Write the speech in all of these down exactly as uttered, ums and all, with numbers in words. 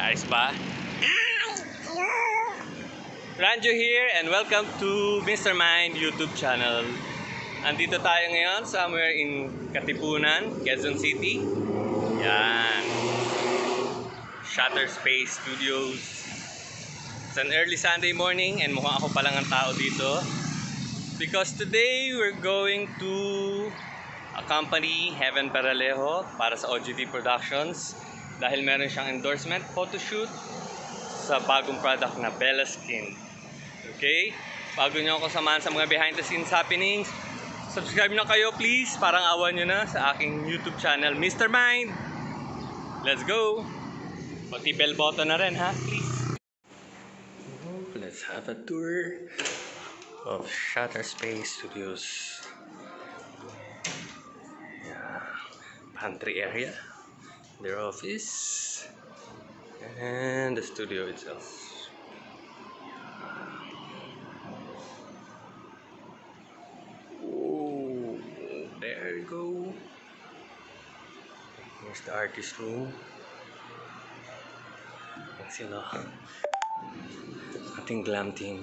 Ayos ba? Ranjo here and welcome to Mister Mind YouTube channel. Andito tayo ngayon somewhere in Katipunan, Quezon City. Yan. Shutter Space Studios. It's an early Sunday morning and mukhang ako pa lang ang tao dito. Because today we're going to accompany Heaven Paralejo para sa O G T Productions dahil meron siyang endorsement photoshoot sa bagong product na Bella Skin. Okay? Bago nyo ako samahan sa mga behind the scenes happenings, subscribe na kayo please. Parang awan nyo na sa aking YouTube channel, Mister Mind. Let's go! Pati bell button na rin ha, please. Let's have a tour of Shutter Space Studios. Yeah. Pantry area, their office, and the studio itself. Oh, there you go. Here's the artist room. Yan sila, ating glam team.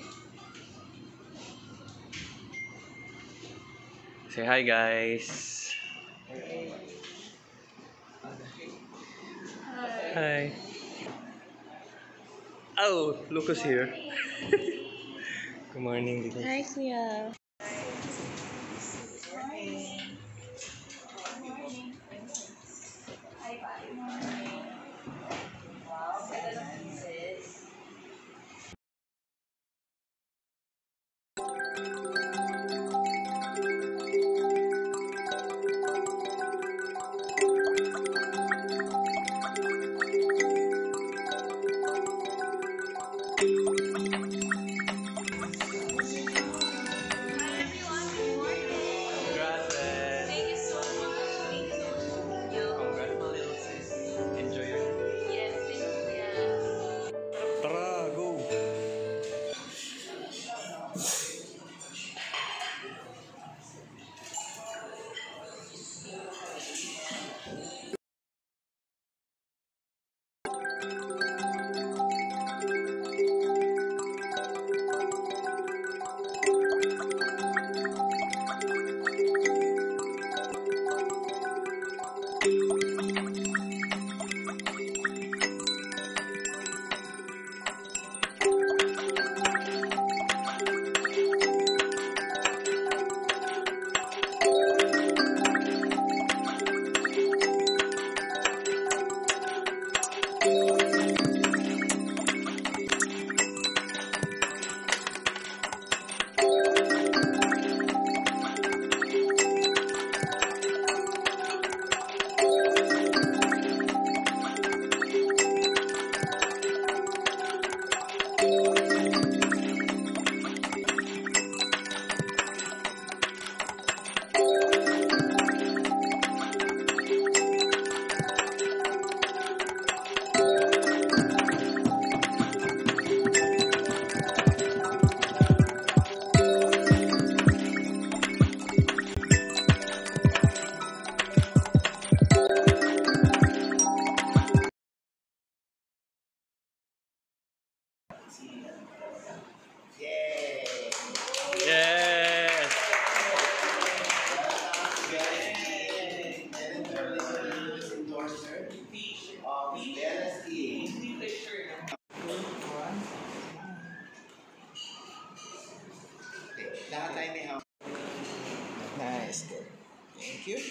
Say hi guys. Hi. Oh, Lucas here. Good morning. Hi, Kuya. Yes. Nice, good. Thank you.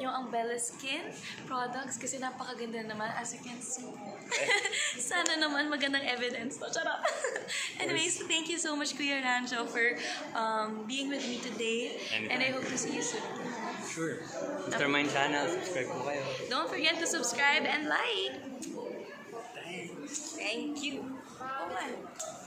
ano ang Bella Skin products kasi napakaganda naman as you can see. Sana naman magandang evidence to. Charot. Anyways, thank you so much Kuya Rancho for um, being with me today. Anytime. And I hope to see you soon. Sure. Mister Mind Channel, subscribe po kayo. Don't forget to subscribe and like. Thank you. Oh, man.